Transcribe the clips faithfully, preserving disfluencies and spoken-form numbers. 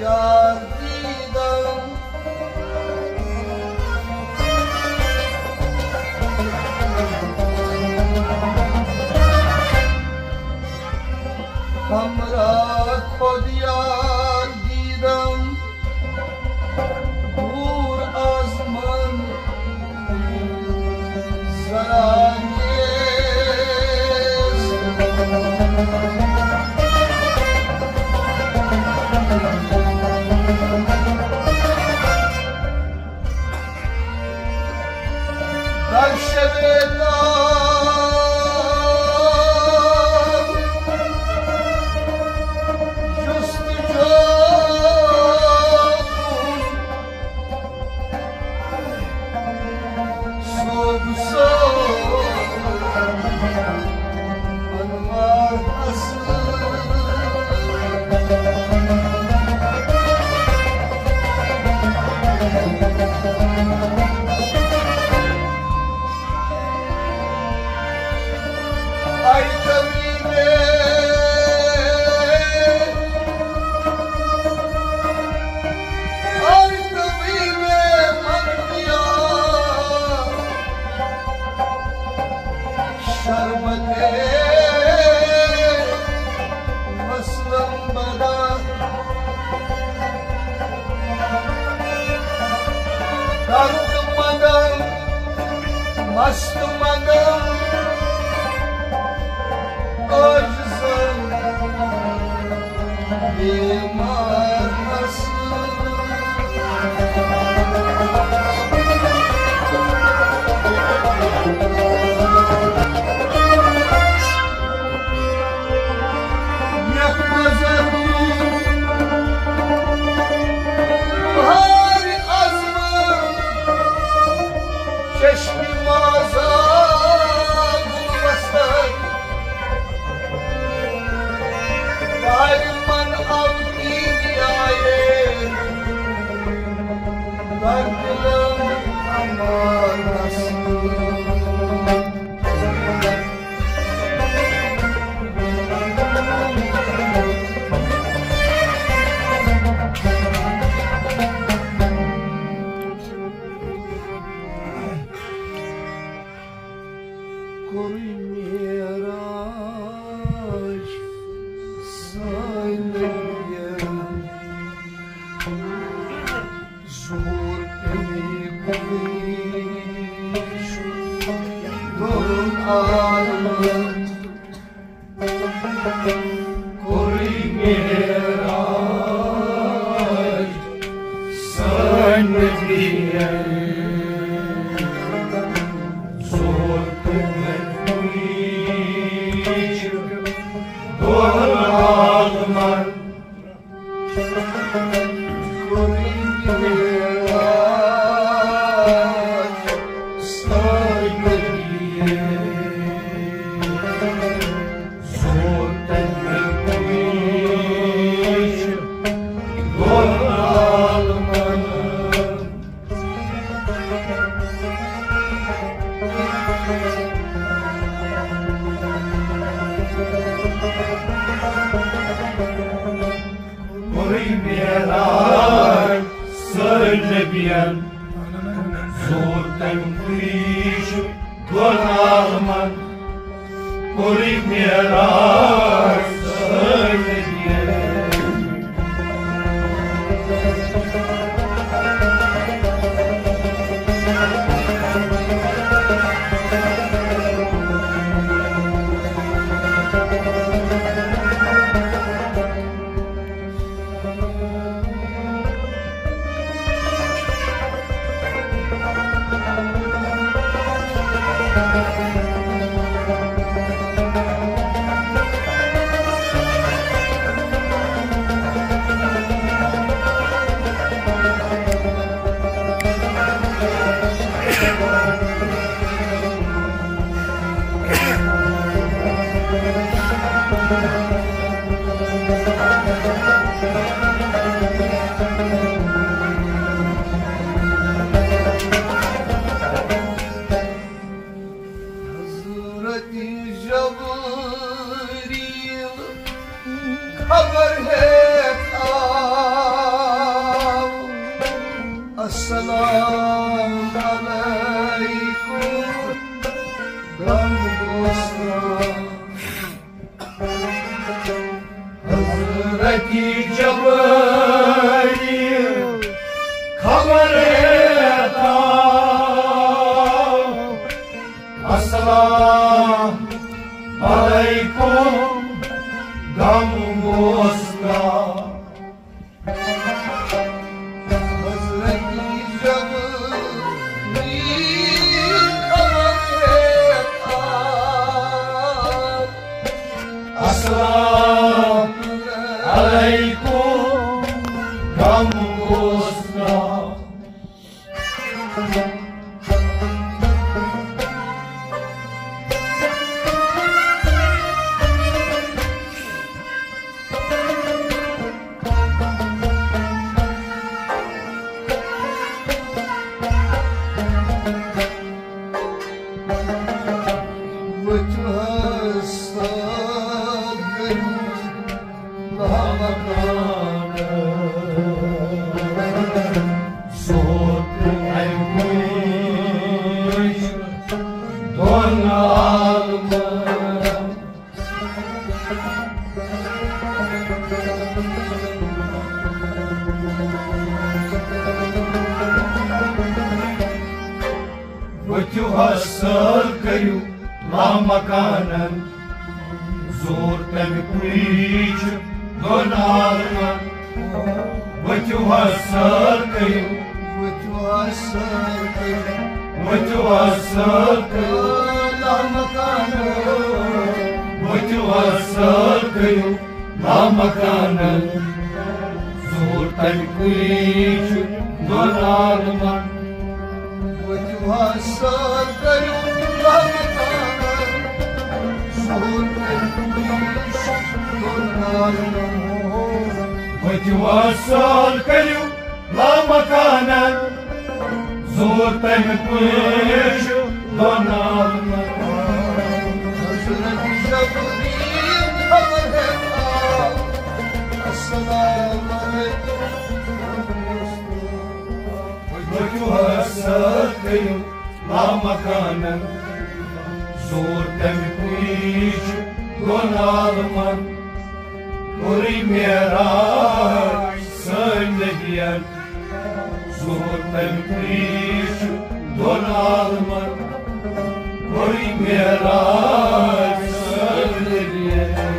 yar دیدم همراه خود یار دیدم دور از من زرانگیز در شب ay tabime ay tabime mandiya şarbate maslam bada dard madam mast madam acızım imar nasıl yakmaz ömrüm bahar azmım çeşmi mazam bulmasın من أبكي بعين دردلم أمان Söylemeyen zor tempriş Guanaman Korimierar Söylemeyen Hazreti Cebrail kamereta Assalam alaikum Gamgosta Hazreti Cebrail kamereta Assalam alaikum Gamgosta Hasar kayu la makanan zor temi kuiç donalman Vatu hasar kayu Vatu hasar kayu Vatu hasar kayu la makanan Vatu hasar kayu la makanan zor temi kuiç donalman Hasar kayu la makanan Zor temiş donalman Vatu hasar kayu la makanan zor temi kuiç donalman Hazreti Cebrail kamereta Assalamu alaikum Vatu hasar kayu la makanan zor temi kuiç donalman Kuri meraç söyleyen zor temi kuiç donalman Kuri meraç söyleyen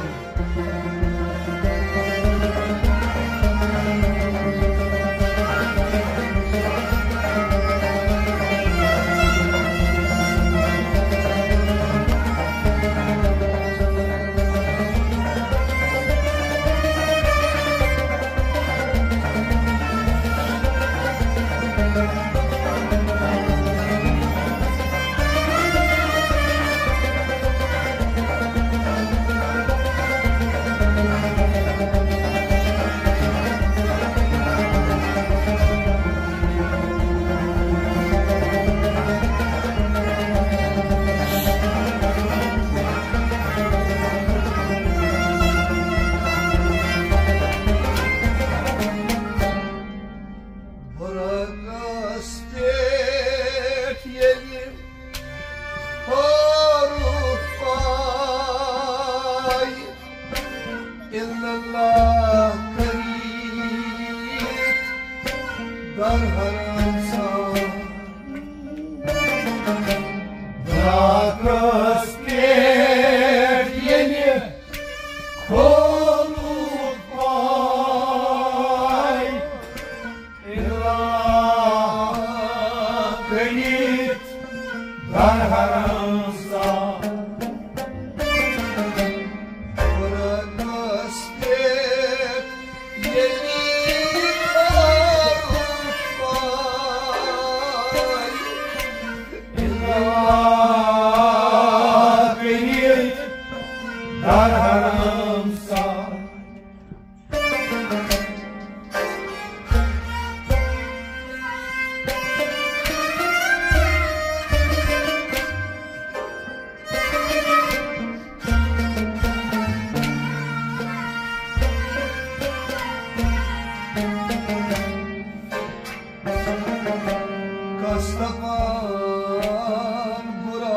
Kastaman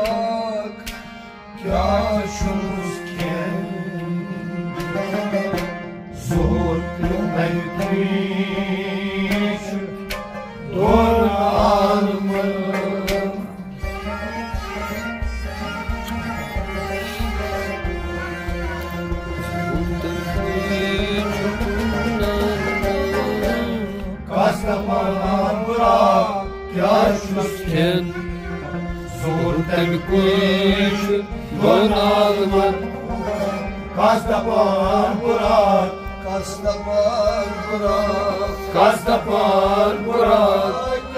Burak Kaşuz Ken Zuhur temikmiş donalımın. Kastamonu'dan bırak yaşlısken Zuhur temikmiş donalımın. Kastamonu'dan bırak Kastaman bırak, Kastapan Burak,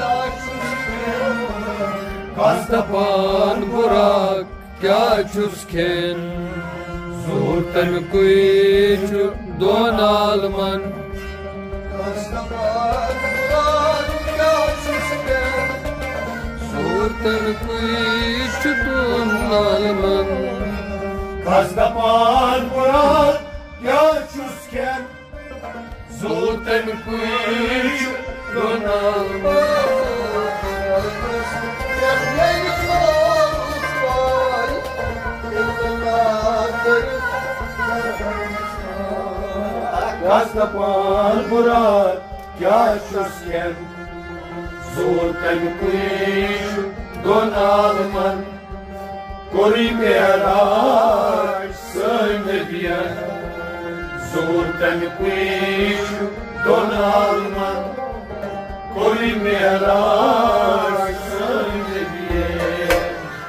Kastapan Burak, Kaçusken, Zuhurten Kuichu Donalman. Kastaman bırak, yaşlısken, Zuhurten Kuichu Donalman. Kastapan Burak, Kaçusken, Zuhurten Kuichu Donalman. Kastapan Burak, Kaçusken, Zuhurten Kuichu Donalman. Korimeraş söyleyen Zuhurten Kuichu Donalman. Korimeraş söyleyen.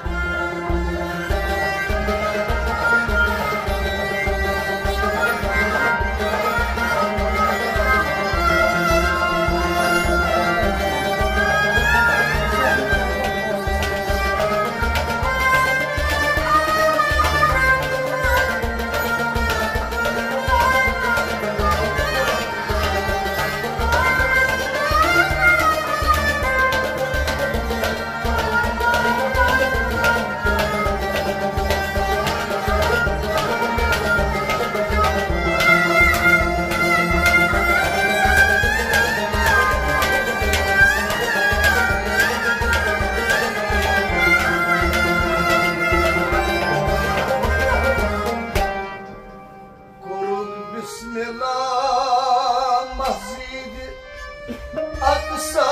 Bismillah Masjid-i Aksa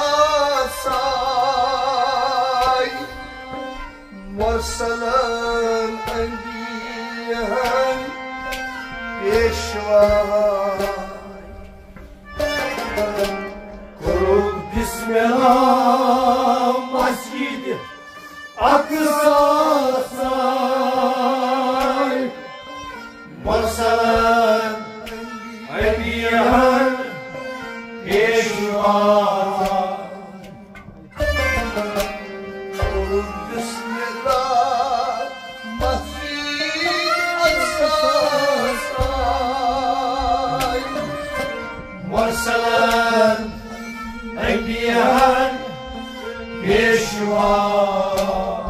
say Mursalın enbiyen peşvay. Kurul Bismillah Masjid-i Aksa say Mursalın enbiyen peşvay. Bismillah Masjid Aksa say Mursalın enbiyen peşvay.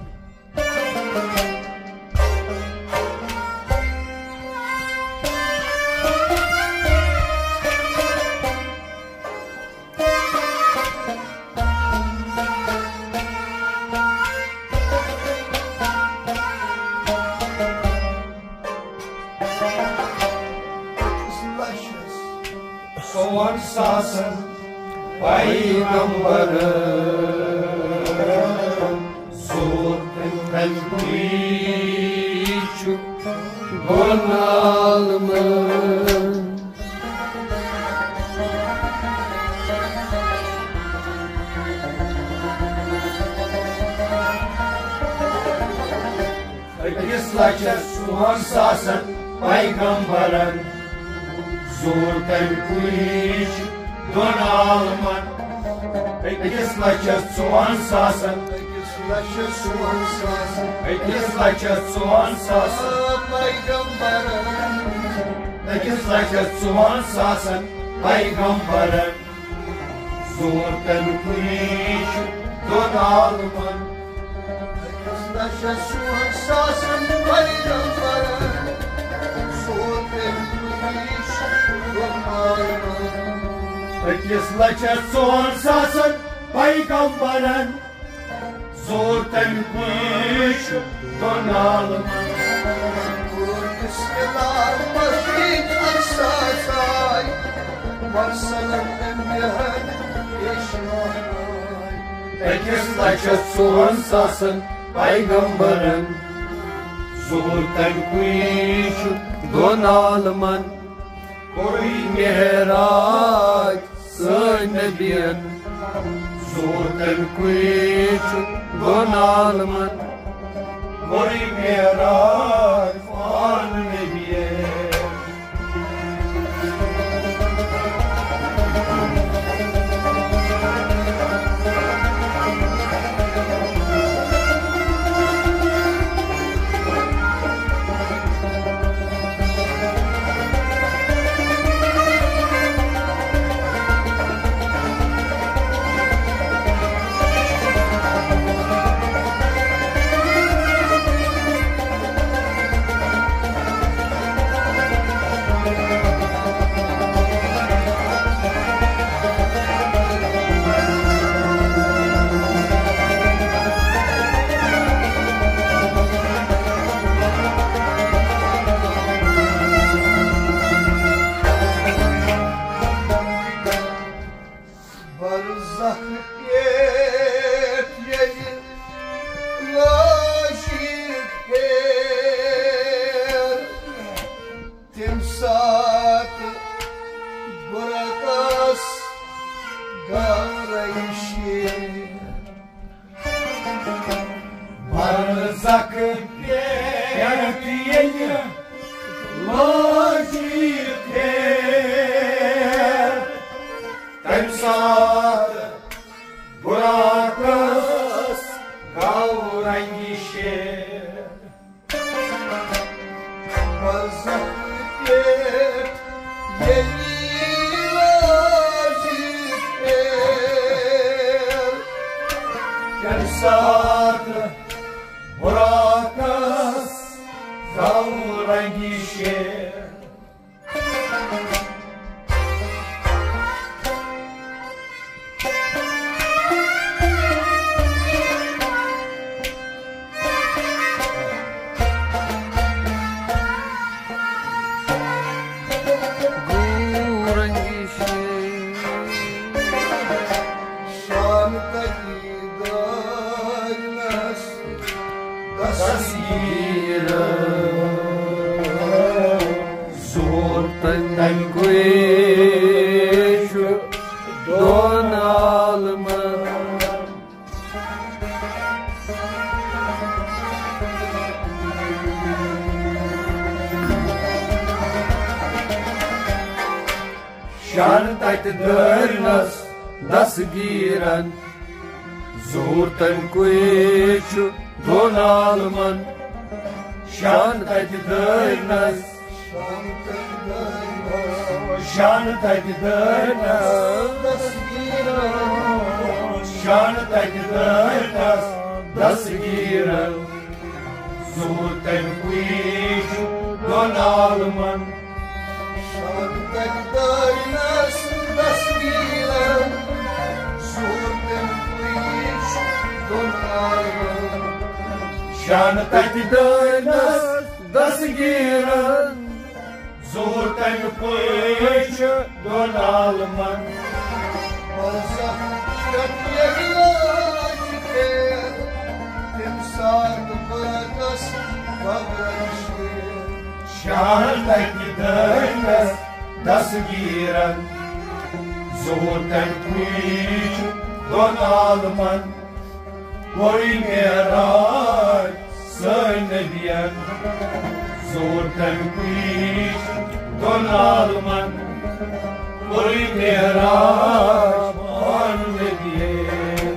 Soğan sasın Peygamberim Zuhurten Kuichu Donalman. Islaçer soğan sasın Peygamberim Zuhurten Kuichu Donalman. Islaçer soğan sasın Yaşa soğan sasın Islaçer soğan sasın Peygamberim Islaçer soğan sasın Peygamberim Zuhurten Kuichu Donalman. Yaşa soğan sasın Peygamberim Zuhurten Kuichu Donalman. Islaçer soğan sasın Peygamberim Zuhurten Kuichu Donalman. Bismillah Masjid Aksa say Herkes laçet soğan sasın peygamberin Zuhurten kuyuşu donalman Koruy mihraç sığ nebiyen Zuhurten kuyuşu donalman Koruy mihraç fan nebiyen Barzak yepyeni laşık her Timsat bırakas gavrayışı Barzak yepyeni laşık her Temsat bırakız kavrayışı Barzak yepyeni laşık her Temsat bırakız kavrayışı Zuhurten kuyuşu donalman Şartayt dörnas das giran Zuhurten kuyuşu donalman Şartayt dörnas Şartayt dörnas Şartayt dörnas das giran Zuhurten kuyuşu donalman Şartak daynas das giran Zuhurten kuyuşu donalman Şartayt dörnas das giran Zuhurten kuyuşu donalman Barzak yepyeni laşık her Timsat bırakas gavrayışı Şartayt dörnas das giran Zuhurten kuyuşu donalman Koruy mihraç sığ nebiyen Zuhurten kuyuşu donalman Koruy mihraç fan nebiyen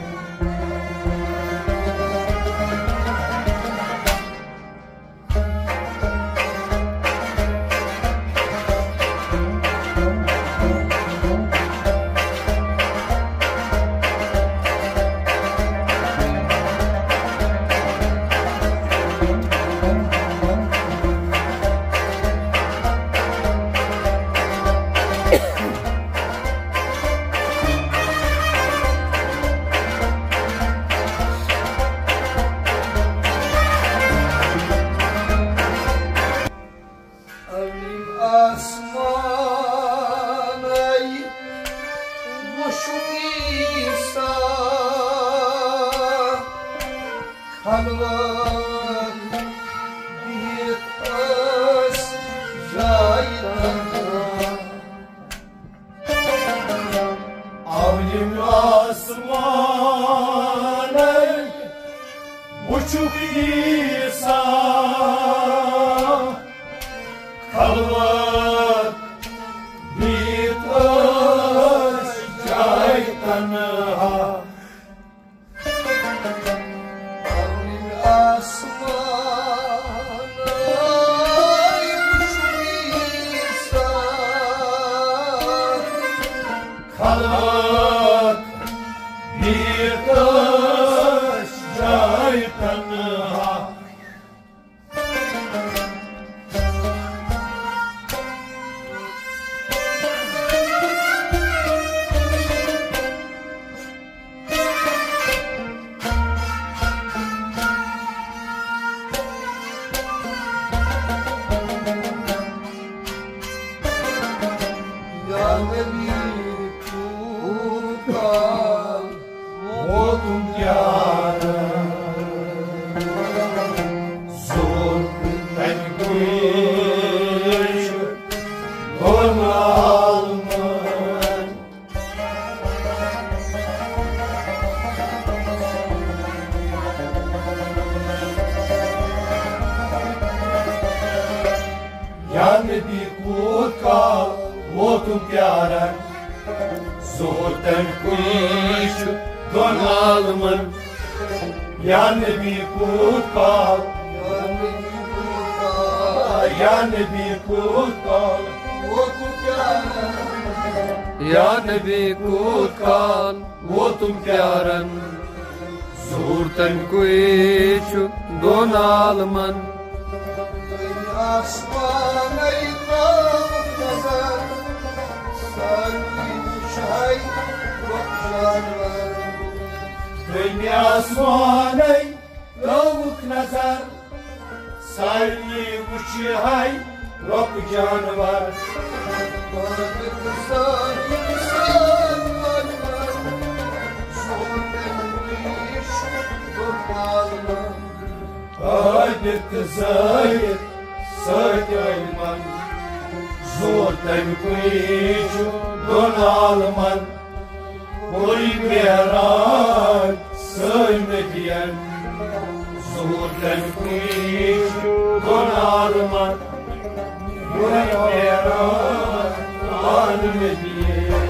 Asmanay boşu insan kalmak bir öz jaydan Avlim asmane uçup İsa kalmak bir öz jaydan kalmak bir kış caytanıha Ya Nebi Oldum yâre Zor ben güç Onu alman Yani bir kutkal Oldum yâre Zor ben güç Donalman Yani bir kutkal Yani bir kutkal Ya Nebi kutkal votum pyaran Zurtan kuichu donalman Asman ay nazar Sarvi çay bakşanlar Dönme asmanay Lavuk nazar Sarni uçi hay Rok canvar Balık kızar insan var Soğudan kuyiş durmalma Hadi kızayır Söyleyman Zordan kuyucu Donalman Boy merak Söylemediyen Zordan kuyucu Donalman Boy merak Almediyen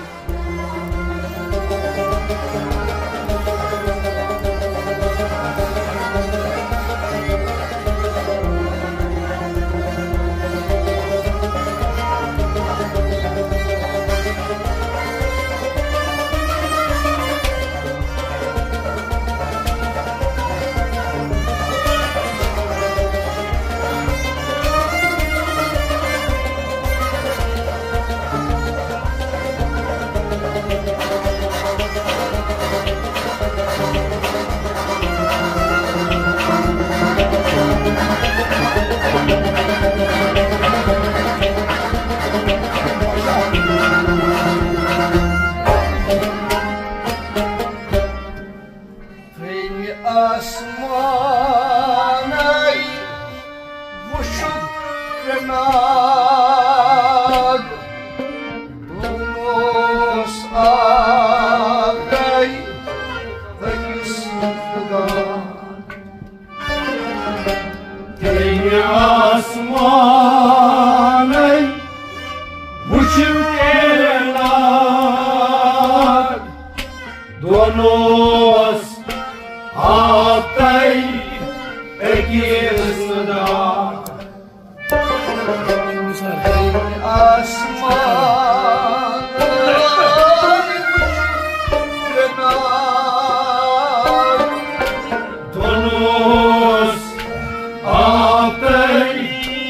Asman ay vuşup renag Dumos ağay Vekistan Deni asmanay Uçup gelenar Donos Altay Ekistan Asman ay vuşup renag Donos Altay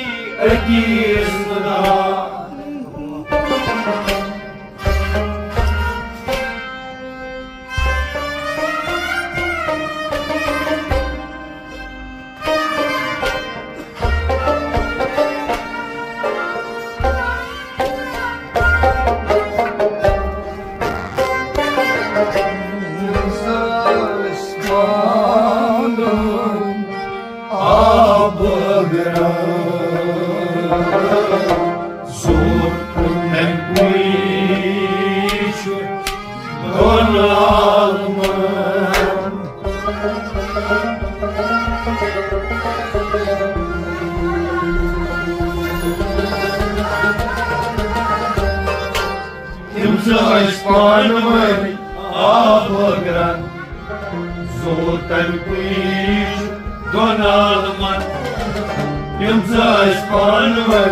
Ekistan Im să-și panvăi apă gran, Zoltan cuiș Donalman. Im să-și panvăi,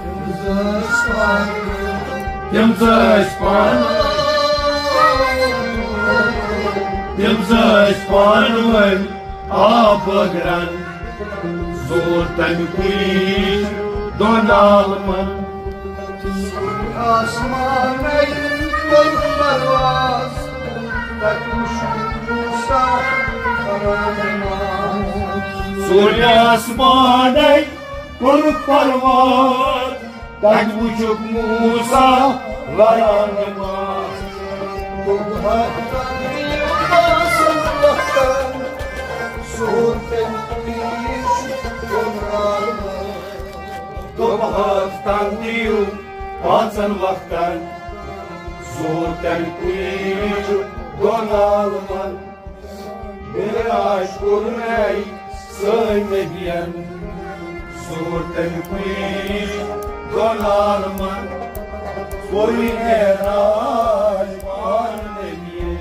Im să-și panvăi, Im să-și panvăi apă gran, Zoltan cuiș Donalman. Asmanei bărbați, dar tu șusa rămas. Suri asmanei bărbați, dar tu șuc musa rămas. Dobhatan divasan vaktan, Zoltan kuiş Donalman. Dobhatan divasan vaktan, Zoltan kuiş Donalman. Bir aşkul ney söyleyen, Zoltan kuiş Donalman. Suri heraj pandemin.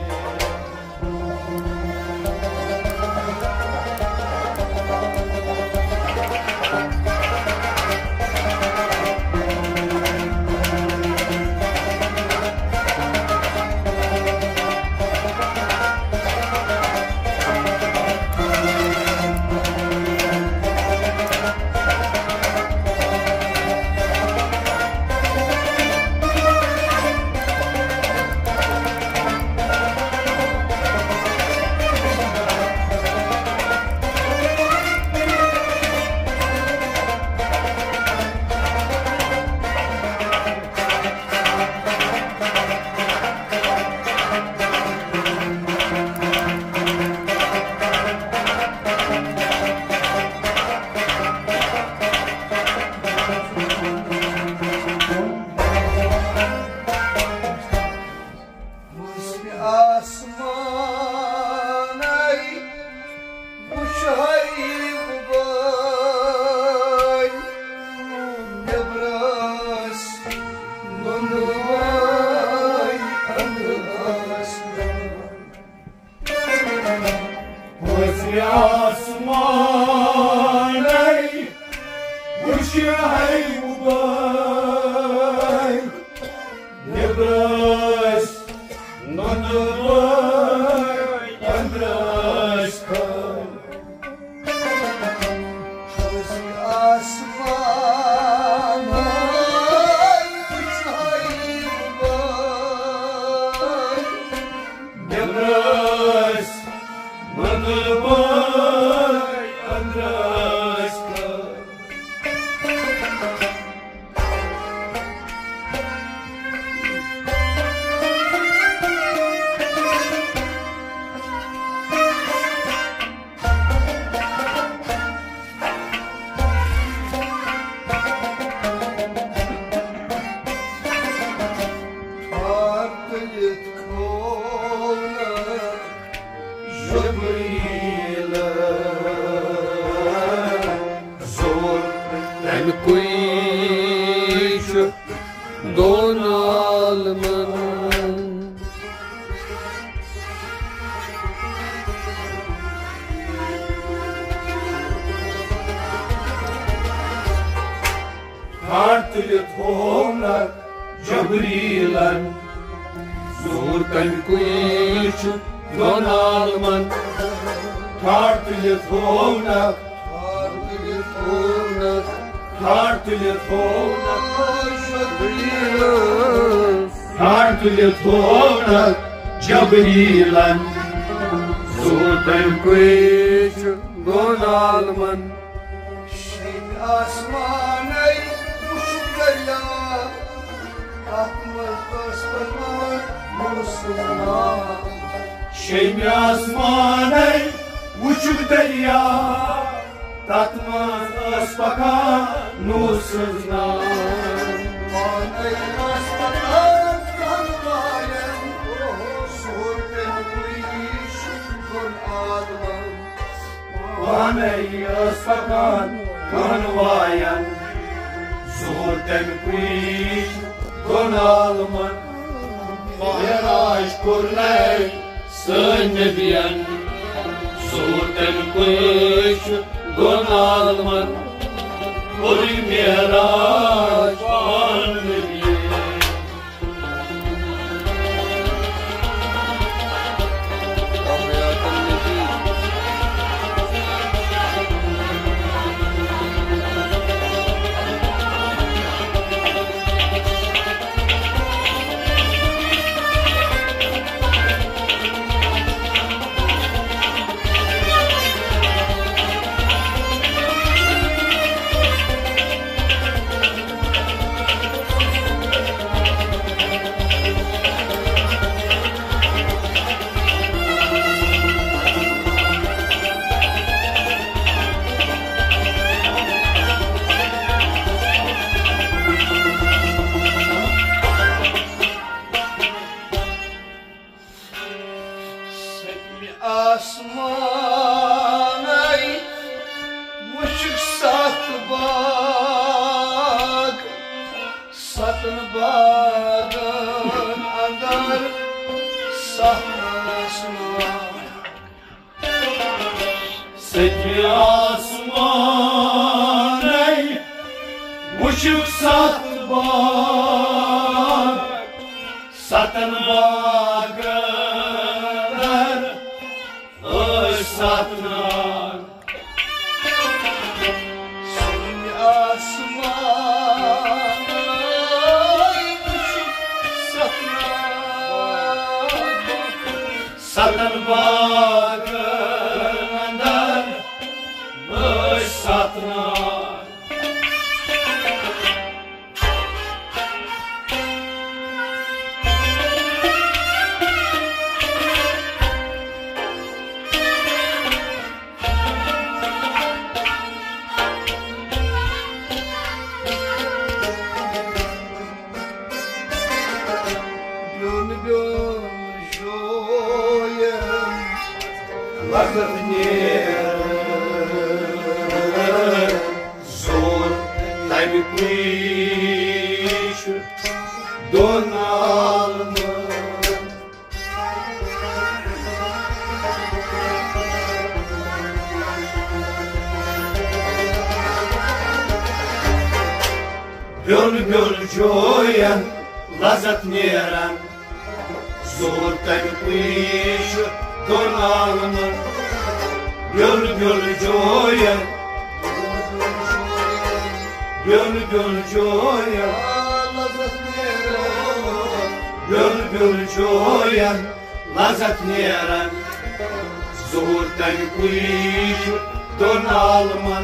Hartelijk honar Jabrilan, Zoltan kuiş Donalman. Hartelijk honar, Hartelijk honar, Hartelijk honar Jabrilan. Hartelijk honar Jabrilan, Zoltan kuiş Donalman. Şin asmanay uşukaya, Atmaz basmaz musluna. Şeymi asmanay uçuk derya, tatmaz asbakan nusuzdan. Manay asmadan kanvayan, Zoltan kuiş Donalman. Vanay asbakan kanvayan, Zoltan kuiş Donalman. kurnai sönnebian Surten kuish donalman Kuri miraj annebian Asmanay muşuk sat bak Satın bağın andar sahnasına Seki asmanay Muşuk sat bak Satın bağlar Satnar Seni asmanay muşuk satnar Satın bağından Mış satnar Zor tabi kuiş donalma Böl böl joyan lazat neran Zor tabi kuiş donalma Göl göl joyan Göl göl joyan Göl göl joyan Lazat neran Zortan kuiş donalman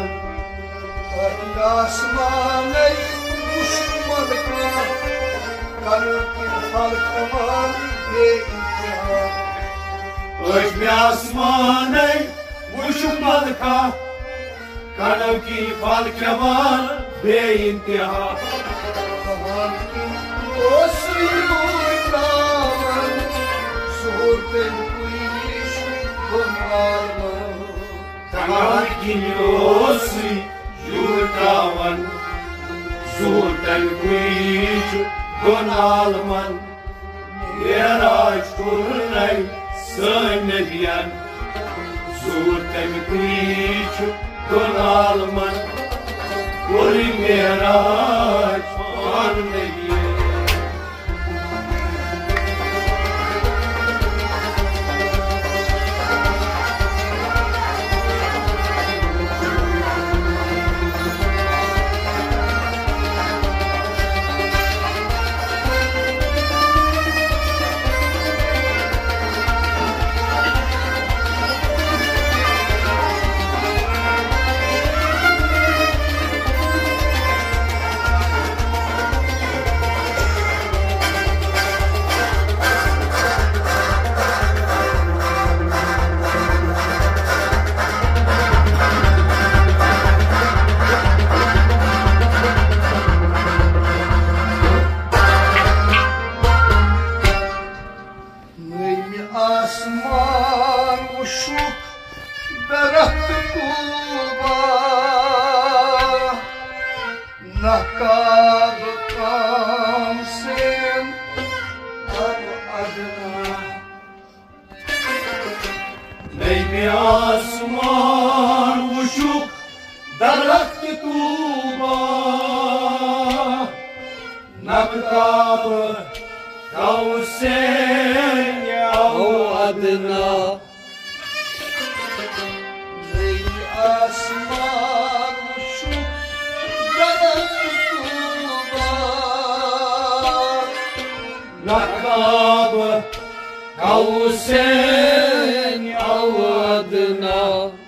Asmanay muşmalıkla Kanıkın halkıma ve intihar Öşmi asmanay Muşukmalıka Kanavki falkeman Be intiha Kanıkın o suyuklaman Surten kuiş donalma Kanavki yosi Yurtavan Surten kuiş donalman Yeraş kurnay Sönnebian Surten kuiş donalman Kuri miraj annebian Nakab kamsin ar adna Baby asman uçuk daraktı tuğba Nakabı kavsen yav adına Leyli asman şu Tuğba Nakabı kavsen yav adına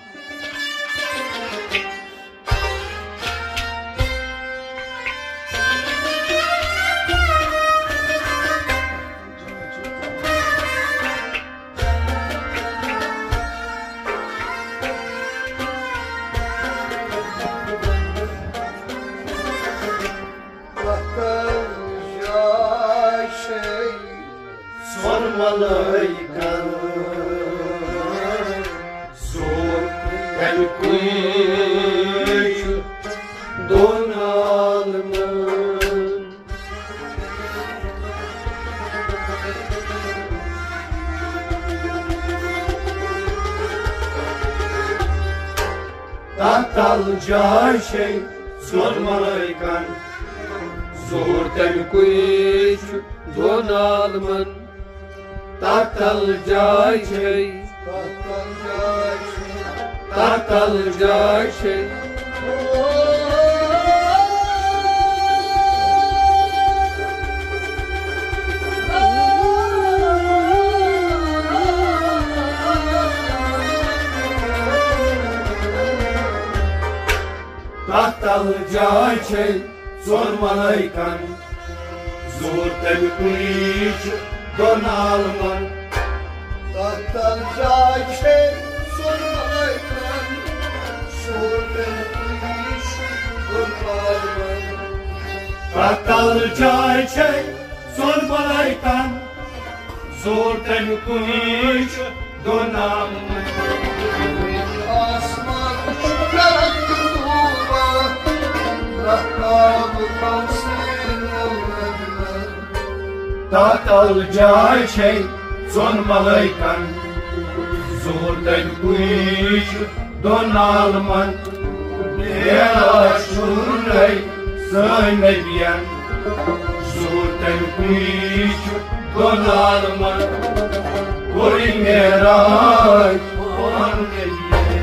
Sormalıyken zor el kuş donalımın Tahtalca şey sormalıyken zor el kuş donalımın Tahtalca şey, tahtalca şey Tahtalca şey sormalıyken zor telkuiş donalman Tahtalca şey sormalıyken Şurten kuyiş donalman Tahtalca şey sormalıyken zor telkuiş donalman Asman şu yarattı tuğba Nakabı kavsen olmadına Tahtalca şey sormalıyken zor telkuiş donalman Nera şurrey söylemeyen zor telkuiş donalman Korin nera söylemeyen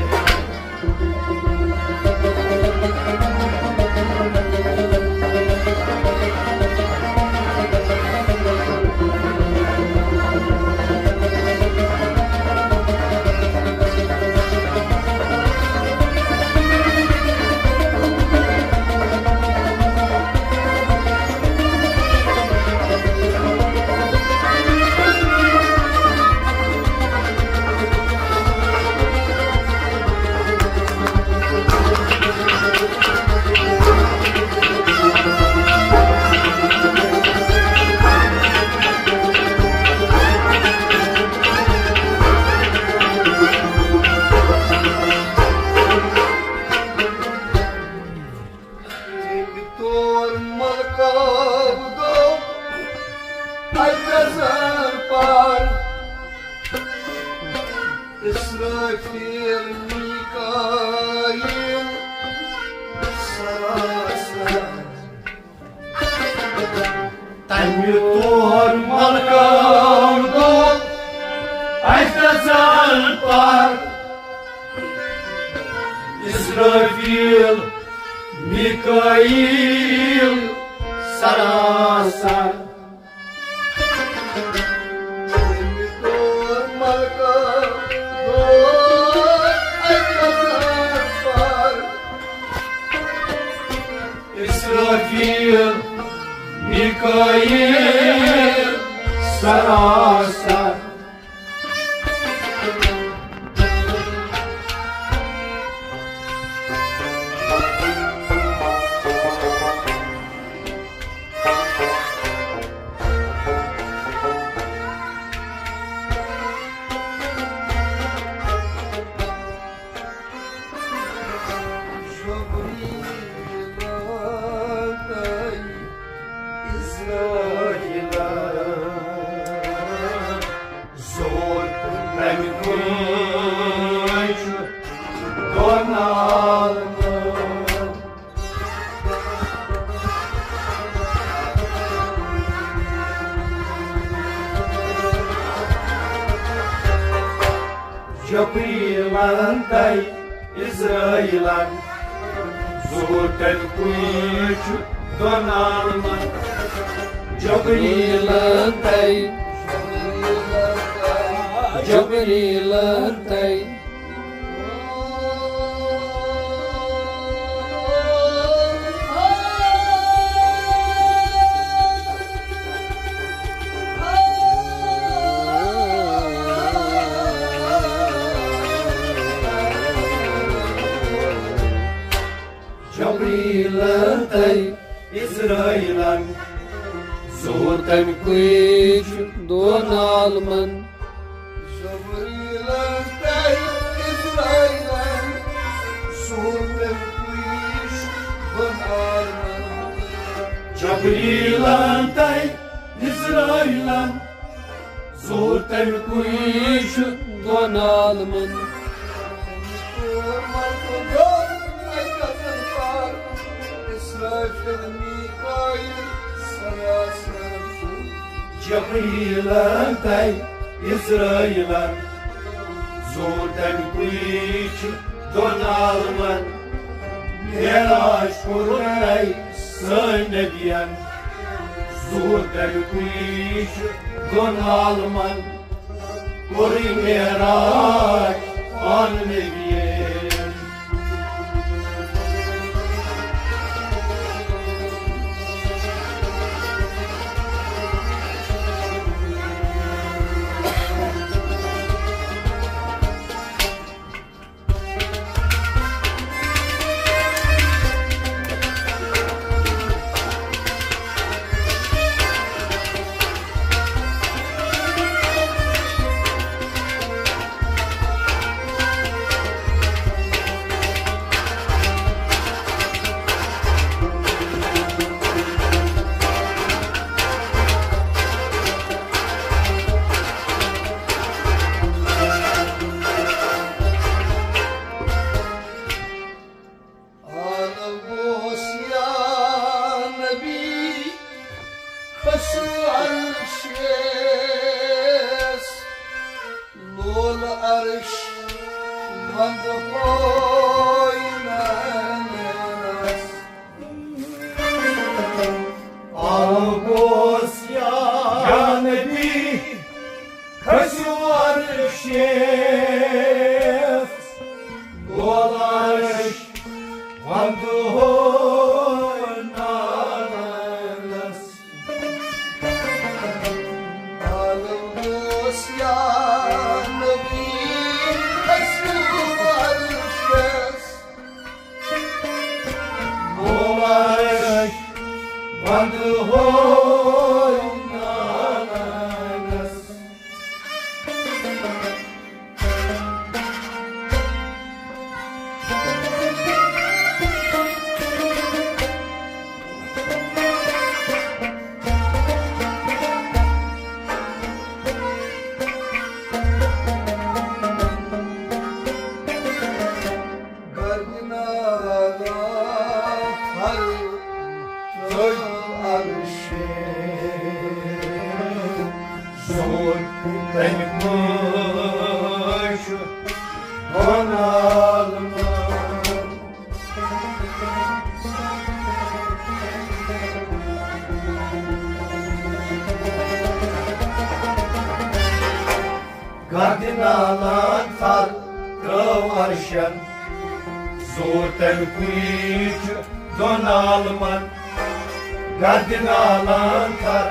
İsrafil Mikail Sarasa Tanjutor malkaudo Aiztasal par Israfil Mikail Sarasa Israfil Mikail Sarasa Joprilantay Israelan Zurten Kuichu Donalman Joprilantay Joprilantay Joprilantay Israelan Zurten Kuichu Donalman Joprilantay Israelan Zurten Kuichu Donalman Joprilantay Israelan Zurten Kuichu Donalman Joprilantay Israelan Zurten Kuichu Donalman Merash Kurunay Sănebian Zurten Kuichu Donalman Kuri Merash Annebian Cardinalan tar Căuarșan Zurten Kuichu Donalman Cardinalan tar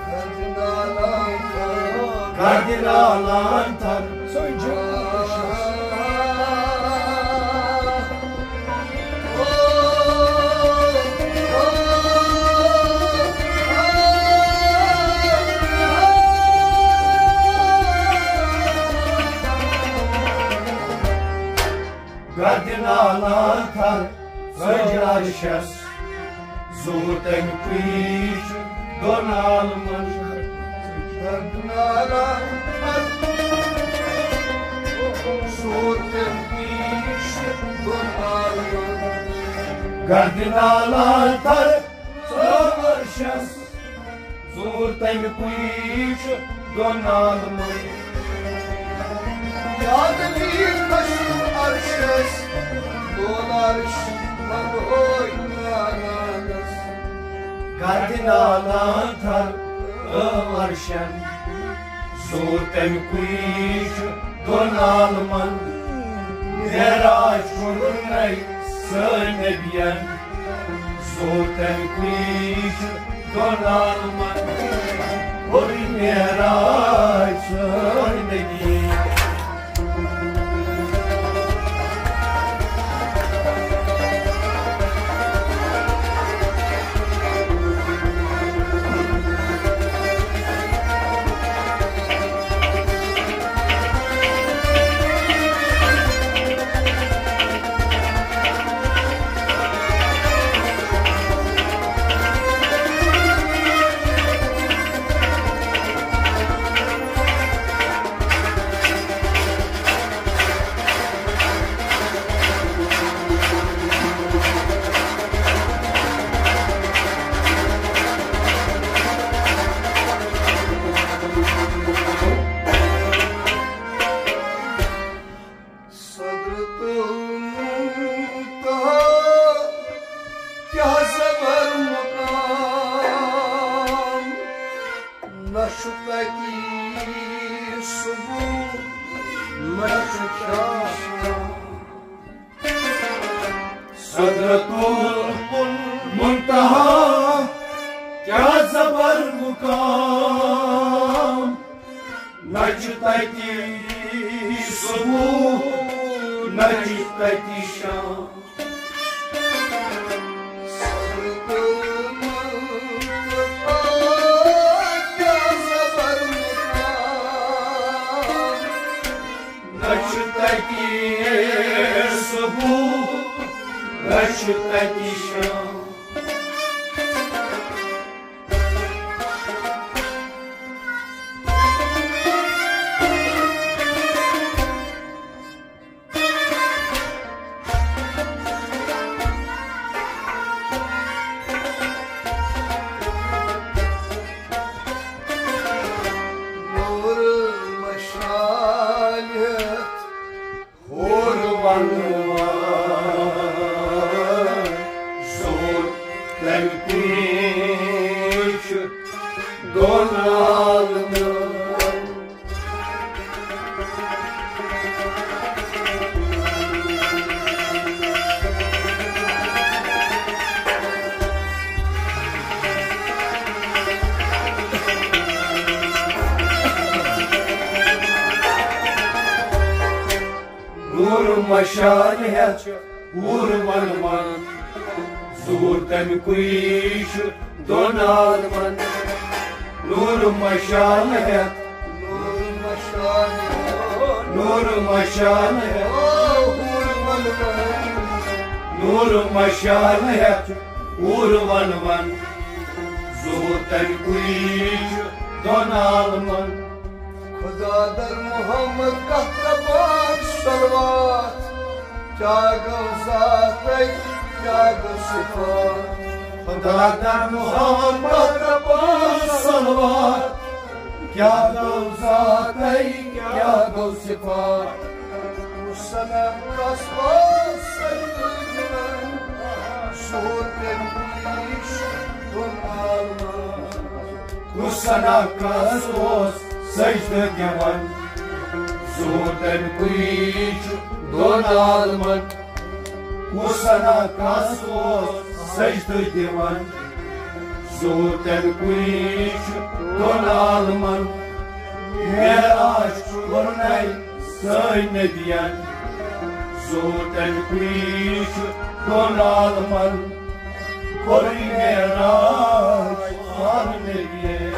Cardinalan tar Cardinalan tar Căuarșan Zurten Kuichu Donalman Cardinalan tar Zurten Kuichu Donalman Cardinalan tar Căuarșan Zurten Kuichu Donalman Yadli taşı arşes Dolarış man oynanas Kardinala tar arşen Zurtem kuiş donalman Meraç kurunay sönebiyen Zurtem kuiş donalman Oy meraç sönebiyen Sadratul muntaha kya zabar mukam Nachtati subuh nachtati sham Nachtati subuh nachtati sham Maşaliyat urmanman Zurtem kuiş donalman Nur maşaliyat Nur maşaliyat Nur maşaliyat Nur maşaliyat urmanman Zurtem kuiş donalman खुदा दर मोहम्मद का तबाक सलवात क्या गौज़ात क्या गौसिफात खुदा दर मोहम्मद का तबाक सलवात क्या गौज़ात क्या गौसिफात मुसना कसवास सजदन सूरन पुलिश तुम आलमा मुसना कसवास Secde divan Zurten kuiş donalman Musana kasos secde divan Zurten kuiş donalman Meraç kornay söyle diyen Zurten kuiş donalman Koy meraç söyle diyen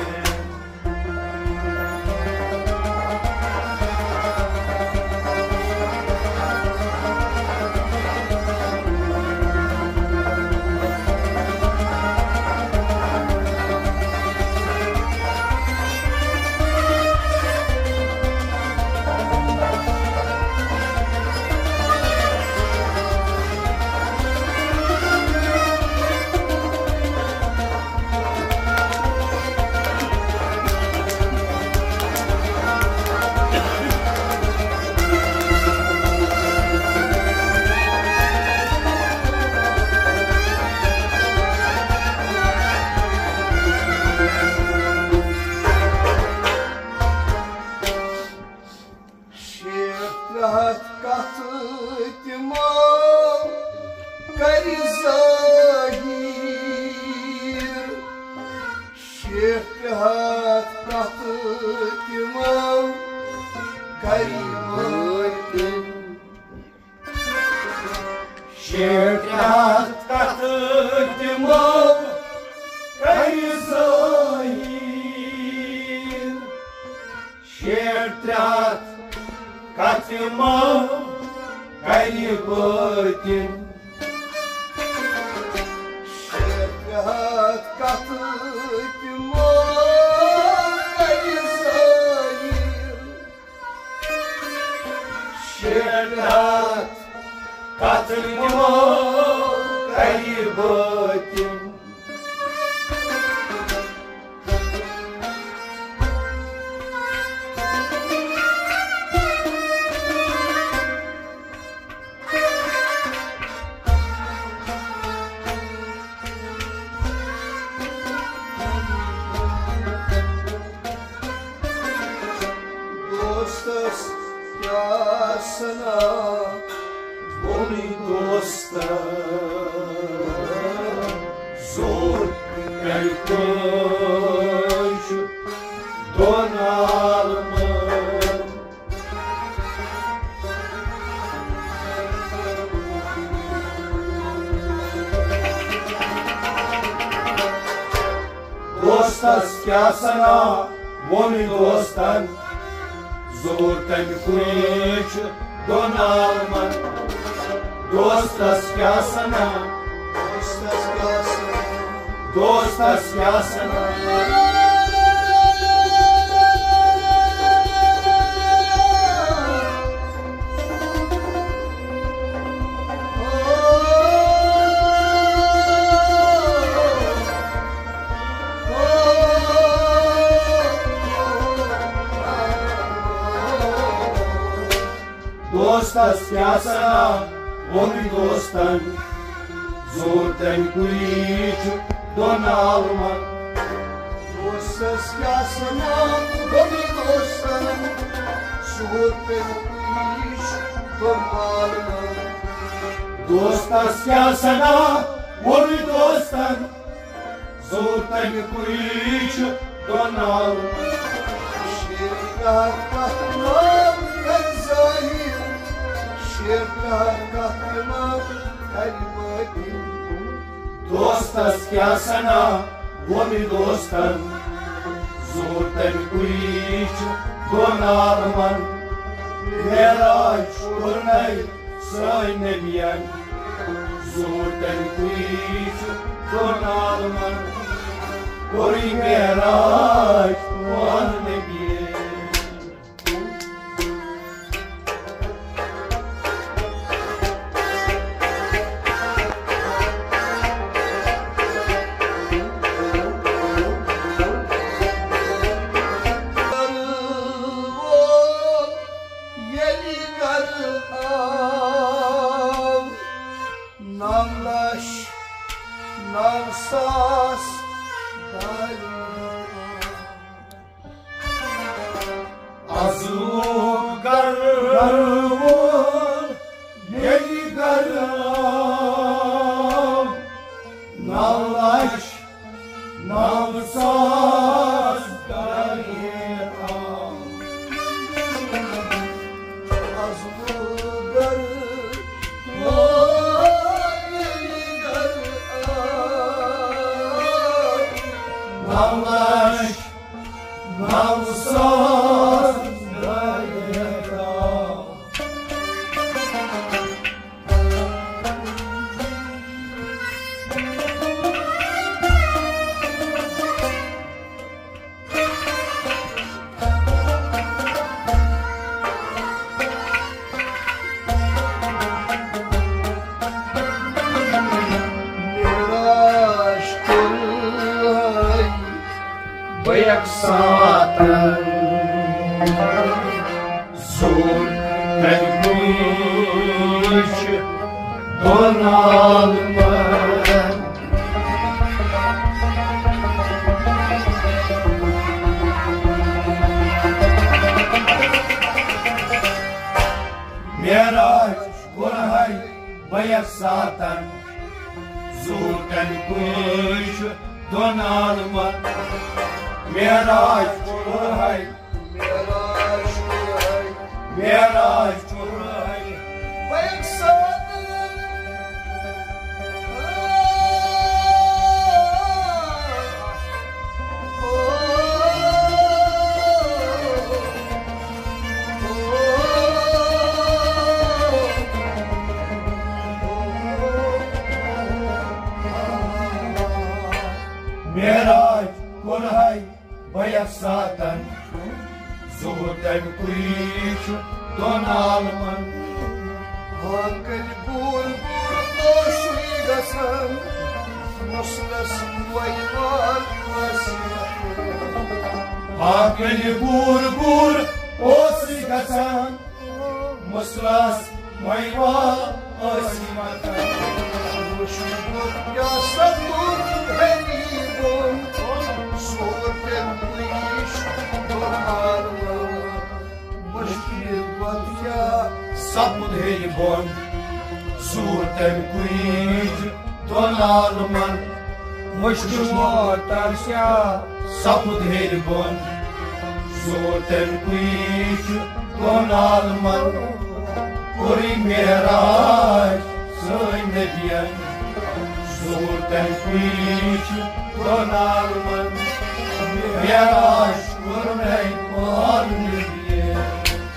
rahat kattık imam kayboldu. Şehrat kattık imam kayboldu. Şehrat kattık imam kayboldu. Rahat kattık imam kayboldu. Şehrat kattık imam kayboldu. Dostas yasına Boli dosta zor elkoş donalma. Dostas yasına Boli dostan zor elkoş donalma. Dostas yasına, dostas yasına dostas yasına. Dostas yasına, oni dostan, zorten kuiç donalma. Dostas yasına beni dostan Suhurten kuiş donalma. Dostas yasına, oni dostan, zorten kuiç donalma. Şirkat kahraman ben zahir Şirkat kahraman kalmadim. Dostas yasına, oni dostan, zorten kuiç donalma. Meraç kurnay say nebiyen, zorten kuiç donalma. Kori meraç kuan nebiyen. Namlaş, namsas, Azul garvur, yeni garvam, navlaş, navsaz garvam. azlıgar, yeligar, Navlaş, navsaz garvam. Miraş kılay, Bayak saatan Zor elkuş donalma. Meraç Kurhay Bayak saatan Zor elkuş donalma. Miraj Churhai, Miraj Churhai, Miraj Churhai, Bayak Sawatan. Miraj Churhai, Bayak Satan, Zuhur Tem Kuichu, Donalman, Hakal bur bur doşuy gasan, Muslasın vayvar vasiyatı. Hakeli Bur Bur, Osi Gasan, Muslas, Maiva, Osimatan, Muşmut yasabur henibun, Soğutem kuyiş donarma. Muşkil batya Sapud Helibon, Zuhur Tem Kuichu, Donalman, Mushkil Motarsha, Sapud Helibon, Zuhur Tem Kuichu, Donalman, Kuri Miraj, Săi Nebian, Zuhur Tem Kuichu, Donalman, Miraj, Kurnei, Mohan Nebian.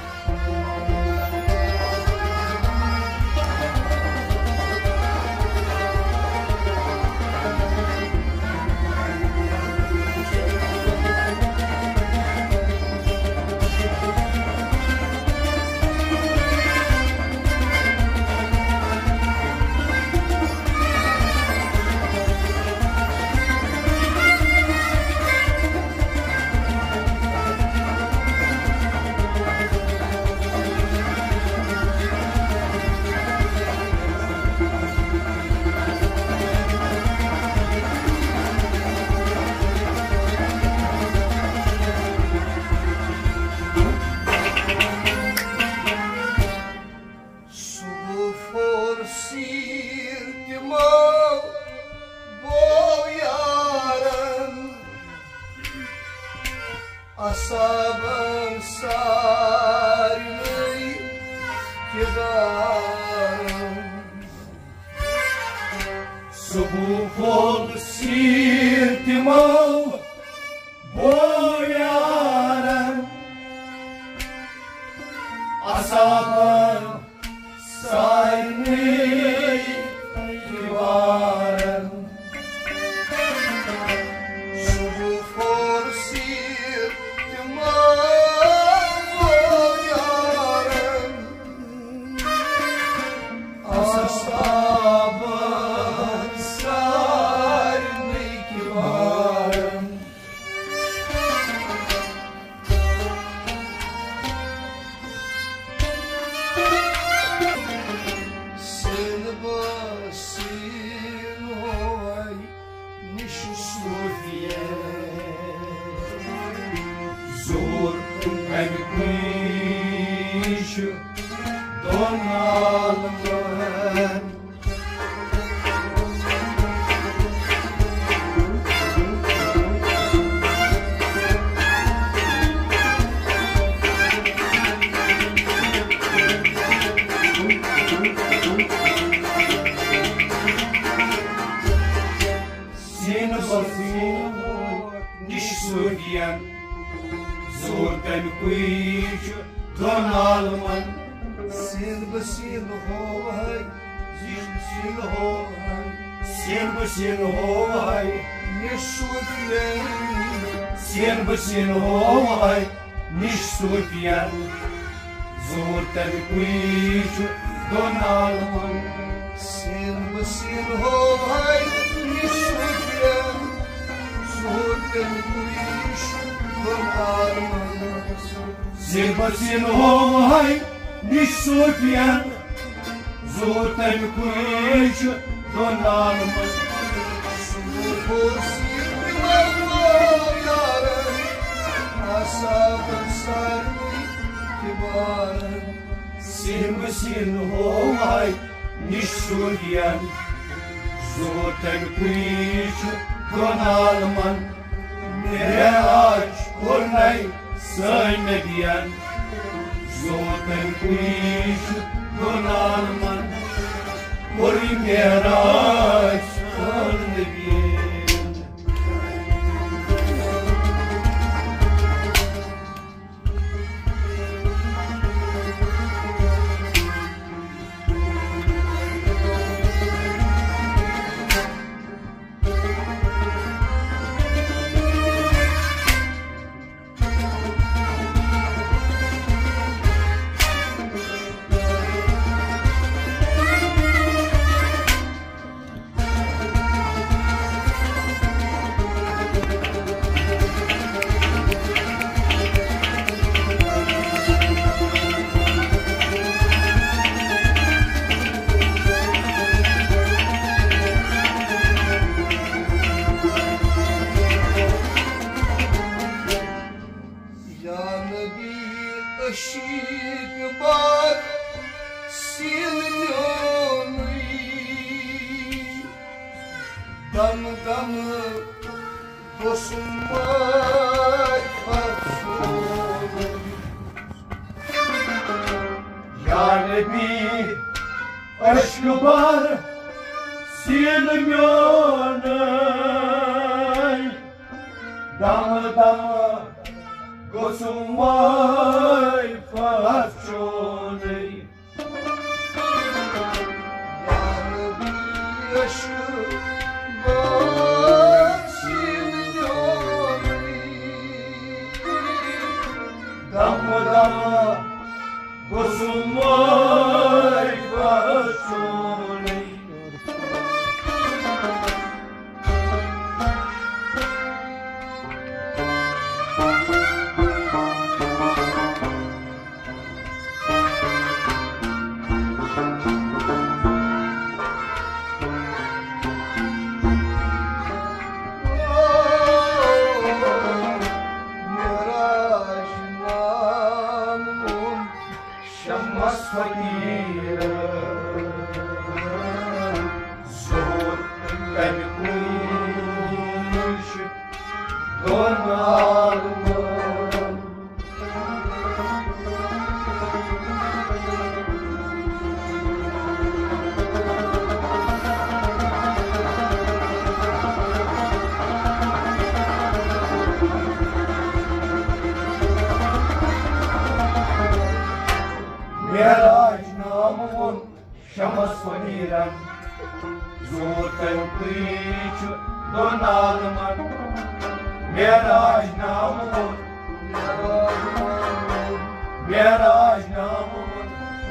Subufor sirtimau boyaran, Asaban sarmay kibaran. Subufol sirtimau boyaran, Asaban sarmay kibaran. Subufor sirtimau boyaran, Asaban sarmay kibaran. Sen basin hoy nishu Sufiye, Zuhur Tem Kuichu, Donalman, Sino Sofino, Nishudian, Zuhur Tem Kuichu, Donalman, Sen basin hoy nishu hoy Sien Basin Hoai, nishu fiyen. Sien Basin Hoai, Nishudian, Zuhur Tem Kuichu, Donalman, Sen basin hoy nishu fiyen. Soğutem kuyiş donarma. Sien Basin Hoai, Nishudian, Zuhur Tem Kuichu, Donalman, Subufor sirtimau boyaran, Asaban sarmay kibaran. Sien Basin Hoai, Nishudian, Zuhur Tem Kuichu, Donalman, Miraç kurnay söylediyen Zoten kuiş donalman Kuri miraç söylediyen Işık var silmiyor Dam dam boşunmay patron Yani bir aşkı var silmiyor Damı damı Gosum vay façoney Yani bir ışık var silmiyor Damı damı Gosum vay façoney Şammas fakire Zor ben kuş Donalmam Miraç namun şamas fanirem Zorten kıyıç donalman Miraç namun Miraç namun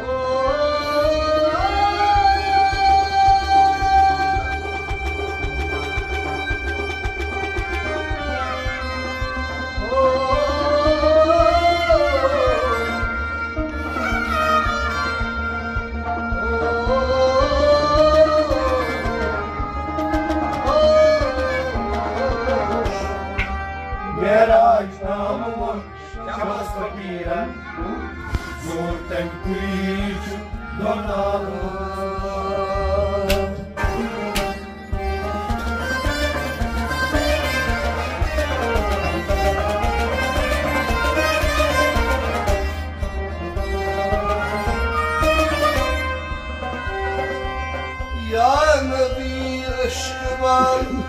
Miraç namun şamas fakirem Zorten kıyıç donalman Yani bir ışık var